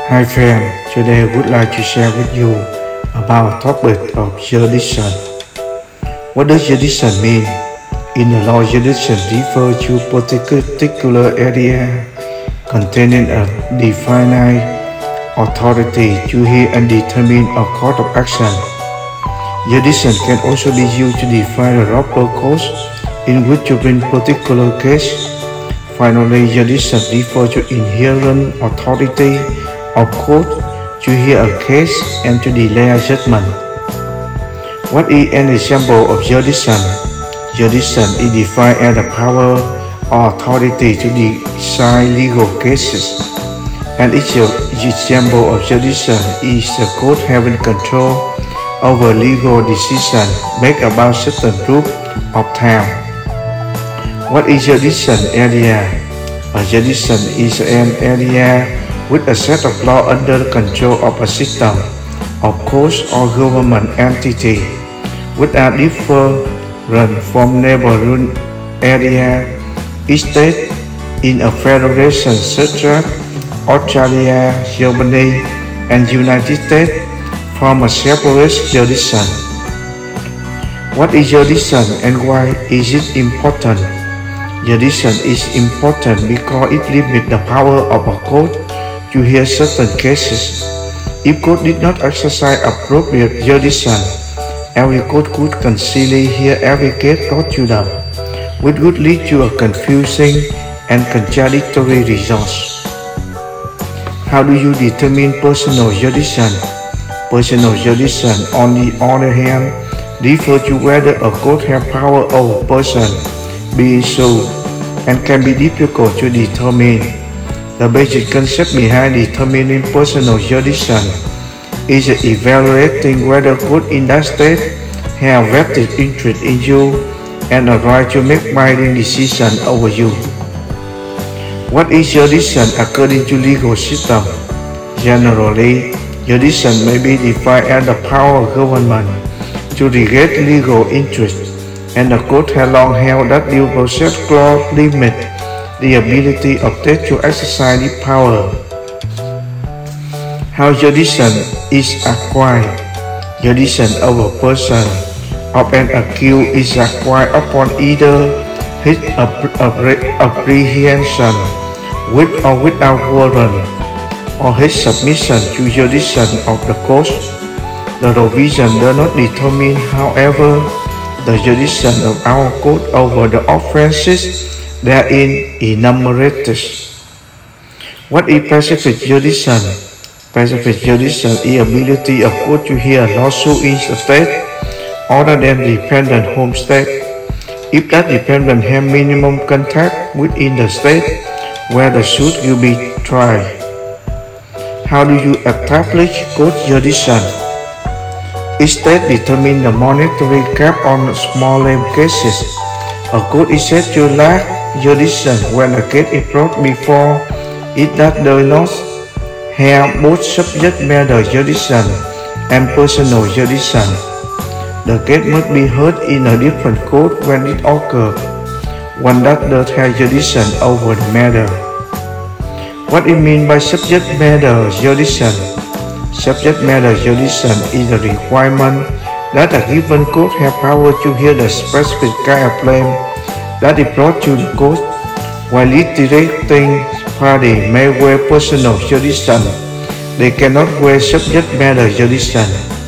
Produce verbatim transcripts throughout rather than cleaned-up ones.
Hi friend, today I would like to share with you about topic of jurisdiction. What does jurisdiction mean? In the law, jurisdiction refers to a particular area containing a definite authority to hear and determine a course of action. Jurisdiction can also be used to define a proper course in which to bring particular case. Finally, jurisdiction refers to inherent authority of court to hear a case and to delay a judgment. What is an example of jurisdiction? Jurisdiction is defined as the power or authority to decide legal cases. An example of jurisdiction is the court having control over legal decisions made about certain group of town. What is jurisdiction area? A jurisdiction is an area with a set of law under the control of a system of courts or government entity, which are different from neighborhood area. Each state in a federation such as Australia, Germany, and United States form a separate jurisdiction. What is jurisdiction and why is it important? Jurisdiction is important because it limits the power of a court to hear certain cases. If court did not exercise appropriate jurisdiction, every court could conceivably hear every case brought to them, which would lead to a confusing and contradictory results. How do you determine personal jurisdiction? Personal jurisdiction, on the other hand, refers to whether a court has power over a person being sued and can be difficult to determine. The basic concept behind determining personal jurisdiction is evaluating whether court in that state have vested interest in you and a right to make binding decisions over you. What is jurisdiction according to legal system? Generally, jurisdiction may be defined as the power of government to regulate legal interests, and the court has long held that due process clause limits the ability of states to exercise this power. How jurisdiction is acquired? Jurisdiction over a person of an accused is acquired upon either his apprehension with or without warrant, or his submission to jurisdiction of the court. The provision does not determine, however, the jurisdiction of our court over the offenses therein enumerated. What is specific jurisdiction? Specific jurisdiction is the ability of court to hear a lawsuit in a state other than the dependent home state, if that dependent has minimum contact within the state where the suit will be tried. How do you establish court jurisdiction? Each state determines the monetary cap on small claim cases. A court is said to lack jurisdiction when a case is brought before it that does not have both subject matter jurisdiction and personal jurisdiction. The case must be heard in a different court when it occurs, one that does have jurisdiction over the matter. What is meant by subject matter jurisdiction? Subject matter jurisdiction is a requirement that a given court have power to hear the specific kind of claim that is brought to the court, while litigating party may wear personal jurisdiction, they cannot wear subject matter jurisdiction.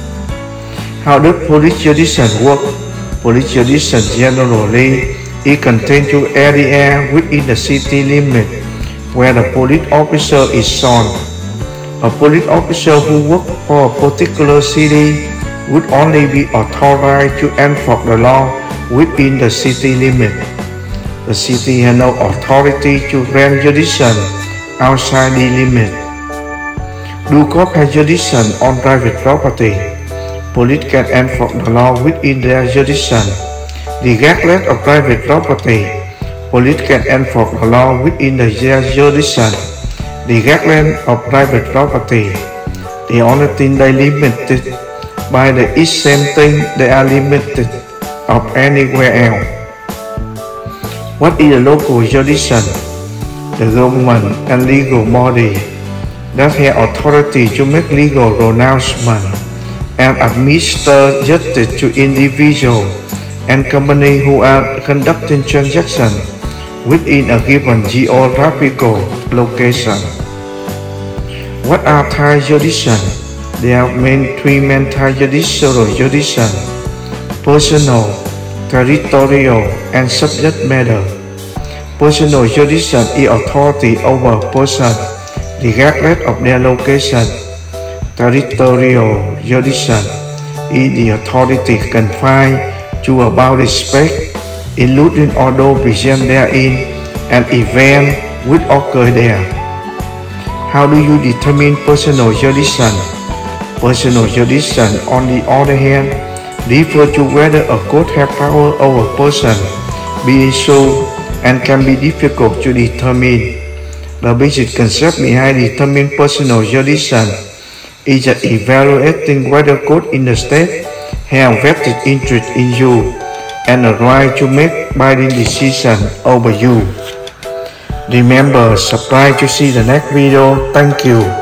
How does police jurisdiction work? Police jurisdiction generally is contained to area within the city limit where the police officer is sworn. A police officer who works for a particular city would only be authorized to enforce the law within the city limit. The city has no authority to grant jurisdiction outside the limit. Do courts have jurisdiction on private property? Police can enforce the law within their jurisdiction. Regardless of private property, police can enforce the law within their jurisdiction. Regardless of private property, the only thing they limited by the same thing they are limited of anywhere else. What is a local jurisdiction? The government and legal body that have authority to make legal pronouncement and administer justice to individuals and companies who are conducting transactions within a given geographical location. What are Thai jurisdictions? There are main three main Thai judicial jurisdictions: personal, territorial, and subject matter. Personal jurisdiction is authority over person regardless of their location. Territorial jurisdiction is the authority confined to a boundary space, including all those present therein and events which occur there. How do you determine personal jurisdiction? Personal jurisdiction, on the other hand, refers to whether a court has power over a person being sued and can be difficult to determine. The basic concept behind determining personal jurisdiction is that evaluating whether court in the state have vested interest in you and a right to make binding decision over you. Remember, subscribe to see the next video. Thank you.